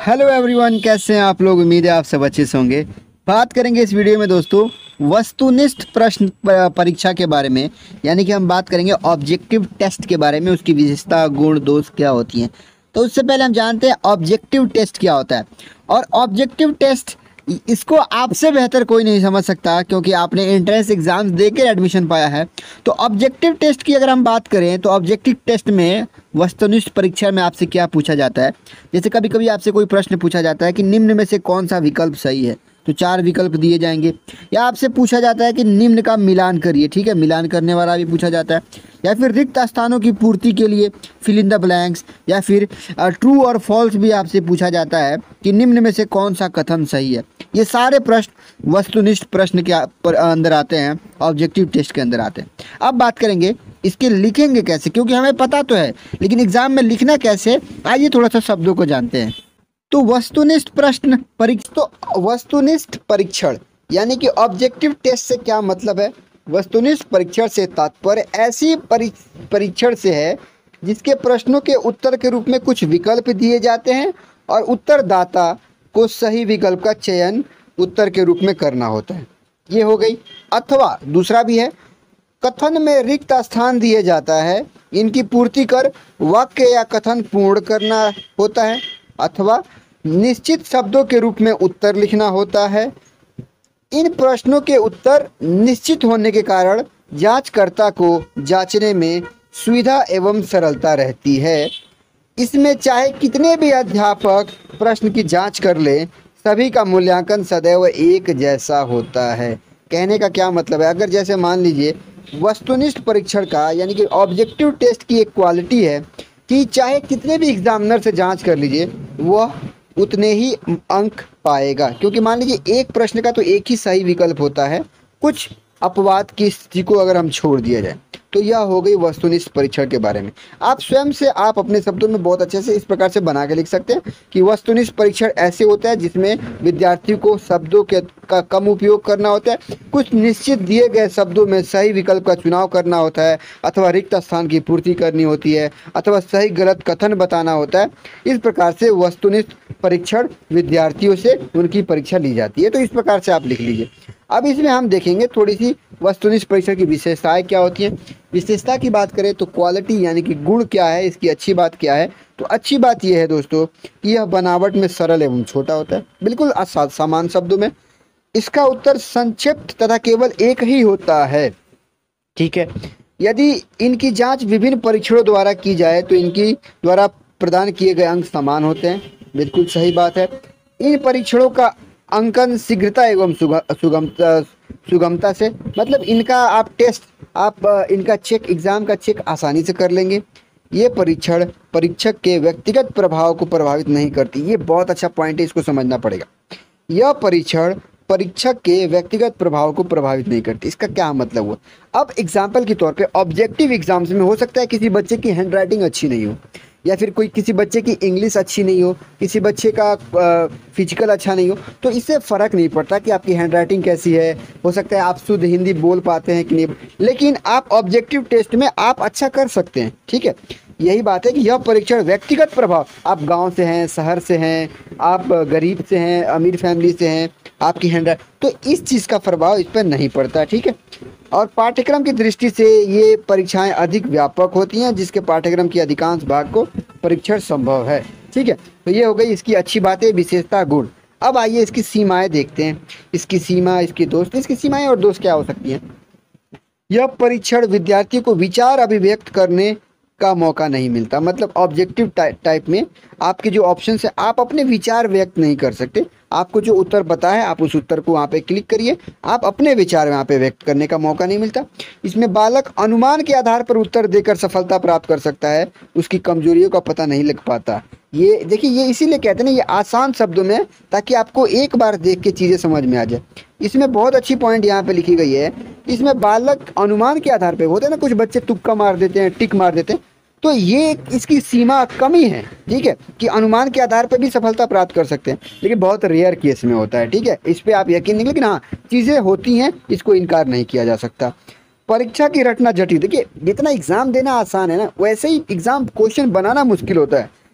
Hello everyone, कैसे हैं आप लोग। उम्मीद है आप सब अच्छे से होंगे। बात करेंगे इस वीडियो में दोस्तों वस्तुनिष्ठ प्रश्न परीक्षा के बारे में, यानी कि हम बात करेंगे ऑब्जेक्टिव टेस्ट के बारे में, उसकी विशेषता गुण दोष क्या होती हैं। तो उससे पहले हम जानते हैं ऑब्जेक्टिव टेस्ट क्या होता है। और ऑब्जेक्टिव टेस्ट इसको आपसे बेहतर कोई नहीं समझ सकता, क्योंकि आपने एंट्रेंस एग्जाम्स देकर एडमिशन पाया है। तो ऑब्जेक्टिव टेस्ट की अगर हम बात करें तो ऑब्जेक्टिव टेस्ट में वस्तुनिष्ठ परीक्षा में आपसे क्या पूछा जाता है। जैसे कभी कभी आपसे कोई प्रश्न पूछा जाता है कि निम्न में से कौन सा विकल्प सही है, तो 4 विकल्प दिए जाएंगे। या आपसे पूछा जाता है कि निम्न का मिलान करिए, ठीक है, मिलान करने वाला भी पूछा जाता है। या फिर रिक्त स्थानों की पूर्ति के लिए फिल इन द ब्लैंक्स, या फिर ट्रू और फॉल्स भी आपसे पूछा जाता है कि निम्न में से कौन सा कथन सही है। ये सारे प्रश्न वस्तुनिष्ठ प्रश्न के अंदर आते हैं, ऑब्जेक्टिव टेस्ट के अंदर आते हैं। अब बात करेंगे इसके लिखेंगे कैसे, क्योंकि हमें पता तो है लेकिन एग्जाम में लिखना कैसे। आइए थोड़ा सा शब्दों को जानते हैं। तो वस्तुनिष्ठ प्रश्न परीक्षा, तो वस्तुनिष्ठ परीक्षण यानी कि ऑब्जेक्टिव टेस्ट से क्या मतलब है। वस्तुनिष्ठ परीक्षण से तात्पर्य ऐसी परीक्षण से है जिसके प्रश्नों के उत्तर के रूप में कुछ विकल्प दिए जाते हैं और उत्तरदाता को सही विकल्प का चयन उत्तर के रूप में करना होता है। ये हो गई। अथवा दूसरा भी है, कथन में रिक्त स्थान दिए जाता है, इनकी पूर्ति कर वाक्य या कथन पूर्ण करना होता है। अथवा निश्चित शब्दों के रूप में उत्तर लिखना होता है। इन प्रश्नों के उत्तर निश्चित होने के कारण जांचकर्ता को जांचने में सुविधा एवं सरलता रहती है। इसमें चाहे कितने भी अध्यापक प्रश्न की जांच कर ले, सभी का मूल्यांकन सदैव एक जैसा होता है। कहने का क्या मतलब है, अगर जैसे मान लीजिए वस्तुनिष्ठ परीक्षण का यानी कि ऑब्जेक्टिव टेस्ट की एक क्वालिटी है कि चाहे कितने भी एग्जामिनर से जांच कर लीजिए वह उतने ही अंक पाएगा, क्योंकि मान लीजिए एक प्रश्न का तो एक ही सही विकल्प होता है, कुछ अपवाद की स्थिति को अगर हम छोड़ दिया जाए। तो यह हो गई वस्तुनिष्ठ परीक्षण के बारे में। आप स्वयं से आप अपने शब्दों में बहुत अच्छे से इस प्रकार से बना के लिख सकते हैं कि वस्तुनिष्ठ परीक्षण ऐसे होता है जिसमें विद्यार्थी को शब्दों का कम उपयोग करना होता है, कुछ निश्चित दिए गए शब्दों में सही विकल्प का चुनाव करना होता है, अथवा रिक्त स्थान की पूर्ति करनी होती है, अथवा सही गलत कथन बताना होता है। इस प्रकार से वस्तुनिष्ठ परीक्षण विद्यार्थियों से उनकी परीक्षा ली जाती है। तो इस प्रकार से आप लिख लीजिए। अब इसमें हम देखेंगे थोड़ी सी वस्तुनिष्ठ परीक्षण की विशेषताएं क्या होती हैं। विशेषता की बात करें तो क्वालिटी यानी कि गुण क्या है, इसकी अच्छी बात क्या है। तो अच्छी बात यह है दोस्तों कि यह बनावट में सरल एवं छोटा होता है, बिल्कुल सामान्य शब्दों में। इसका उत्तर संक्षिप्त तथा केवल एक ही होता है, ठीक है। यदि इनकी जांच विभिन्न परीक्षणों द्वारा की जाए तो इनकी द्वारा प्रदान किए गए अंक समान होते हैं, बिल्कुल सही बात है। इन परीक्षणों का अंकन शीघ्रता एवं सुगमता से, मतलब इनका आप टेस्ट इनका चेक, एग्जाम का चेक आसानी से कर लेंगे। ये परीक्षण परीक्षक के व्यक्तिगत प्रभाव को प्रभावित नहीं करती। ये बहुत अच्छा पॉइंट है, इसको समझना पड़ेगा। यह परीक्षण परीक्षक के व्यक्तिगत प्रभाव को प्रभावित नहीं करती। इसका क्या मतलब हुआ। अब एग्जाम्पल के तौर पे ऑब्जेक्टिव एग्जाम्स में हो सकता है किसी बच्चे की हैंडराइटिंग अच्छी नहीं हो, या फिर किसी बच्चे की इंग्लिश अच्छी नहीं हो, किसी बच्चे का फिजिकल अच्छा नहीं हो, तो इससे फ़र्क नहीं पड़ता कि आपकी हैंडराइटिंग कैसी है। हो सकता है आप शुद्ध हिंदी बोल पाते हैं कि नहीं, लेकिन आप ऑब्जेक्टिव टेस्ट में आप अच्छा कर सकते हैं, ठीक है। यही बात है कि यह परीक्षण व्यक्तिगत प्रभाव, आप गांव से हैं, शहर से हैं, आप गरीब से हैं, अमीर फैमिली से हैं, आपकी हैंडराइटिंग, तो इस चीज़ का प्रभाव इस पर नहीं पड़ता, ठीक है। और पाठ्यक्रम की दृष्टि से ये परीक्षाएं अधिक व्यापक होती हैं, जिसके पाठ्यक्रम की अधिकांश भाग को परीक्षण संभव है, ठीक है। तो ये हो गई इसकी अच्छी बातें, विशेषता, गुण। अब आइए इसकी सीमाएं देखते हैं। इसकी सीमा, इसकी दोस्त, इसकी सीमाएं और दोस्त क्या हो सकती हैं। यह परीक्षण विद्यार्थी को विचार अभिव्यक्त करने का मौका नहीं मिलता, मतलब ऑब्जेक्टिव टाइप में आपके जो ऑप्शन है आप अपने विचार व्यक्त नहीं कर सकते। आपको जो उत्तर पता है आप उस उत्तर को वहाँ पे क्लिक करिए, आप अपने विचार वहाँ पे व्यक्त करने का मौका नहीं मिलता। इसमें बालक अनुमान के आधार पर उत्तर देकर सफलता प्राप्त कर सकता है, उसकी कमजोरियों का पता नहीं लग पाता। ये देखिए, ये इसीलिए कहते हैं ना, ये आसान शब्दों में, ताकि आपको एक बार देख के चीज़ें समझ में आ जाए। इसमें बहुत अच्छी पॉइंट यहाँ पे लिखी गई है। इसमें बालक अनुमान के आधार पे होते हैं ना, कुछ बच्चे तुक्का मार देते हैं, टिक मार देते हैं, तो ये इसकी सीमा कमी है, ठीक है, कि अनुमान के आधार पर भी सफलता प्राप्त कर सकते हैं, लेकिन बहुत रेयर केस में होता है, ठीक है। इस पर आप यकीन नहीं, लेकिन हाँ चीज़ें होती हैं, इसको इनकार नहीं किया जा सकता। परीक्षा की रटना जटिल, देखिए जितना एग्जाम देना आसान है ना, वैसे ही एग्जाम क्वेश्चन बनाना मुश्किल होता है।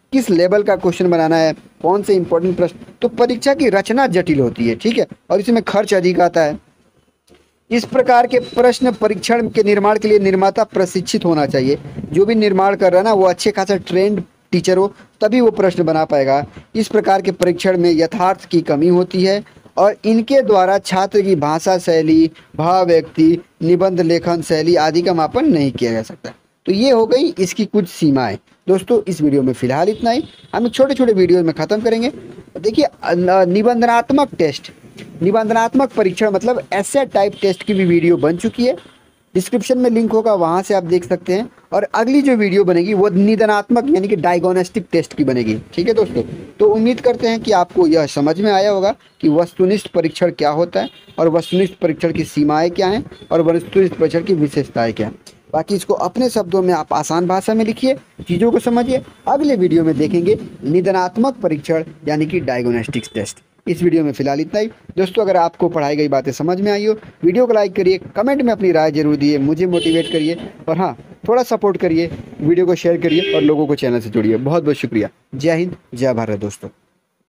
किस लेवल का क्वेश्चन बनाना है, कौन से इंपॉर्टेंट प्रश्न। तो परीक्षा की रचना जटिल होती है, ठीक है, और इसमें खर्च अधिक आता है। इस प्रकार के प्रश्न परीक्षण के निर्माण के लिए निर्माता प्रशिक्षित होना चाहिए। जो भी निर्माण कर रहा है ना, वो अच्छे खासा ट्रेंड टीचर हो, तभी वो प्रश्न बना पाएगा। इस प्रकार के परीक्षण में यथार्थ की कमी होती है और इनके द्वारा छात्र की भाषा शैली, भाव व्यक्ति, निबंध लेखन शैली आदि का मापन नहीं किया जा सकता। तो ये हो गई इसकी कुछ सीमाएं। दोस्तों इस वीडियो में फिलहाल इतना ही, हम छोटे छोटे वीडियो में ख़त्म करेंगे। देखिए निबंधनात्मक टेस्ट, निबंधनात्मक परीक्षण मतलब ऐसे टाइप टेस्ट की भी वीडियो बन चुकी है, डिस्क्रिप्शन में लिंक होगा, वहाँ से आप देख सकते हैं। और अगली जो वीडियो बनेगी वो निदानात्मक यानी कि डायग्नोस्टिक टेस्ट की बनेगी, ठीक है दोस्तों। तो उम्मीद करते हैं कि आपको यह समझ में आया होगा कि वस्तुनिष्ठ परीक्षण क्या होता है और वस्तुनिष्ठ परीक्षण की सीमाएं क्या हैं और वस्तुनिष्ठ परीक्षण की विशेषताएं क्या हैं। बाकी इसको अपने शब्दों में आप आसान भाषा में लिखिए, चीज़ों को समझिए। अगले वीडियो में देखेंगे निदानात्मक परीक्षण यानी कि डायग्नोस्टिक टेस्ट। इस वीडियो में फिलहाल इतना ही। दोस्तों अगर आपको पढ़ाई गई बातें समझ में आई हो, वीडियो को लाइक करिए, कमेंट में अपनी राय जरूर दिए, मुझे मोटिवेट करिए और हाँ थोड़ा सपोर्ट करिए, वीडियो को शेयर करिए और लोगों को चैनल से जोड़िए। बहुत बहुत शुक्रिया। जय हिंद, जय भारत दोस्तों।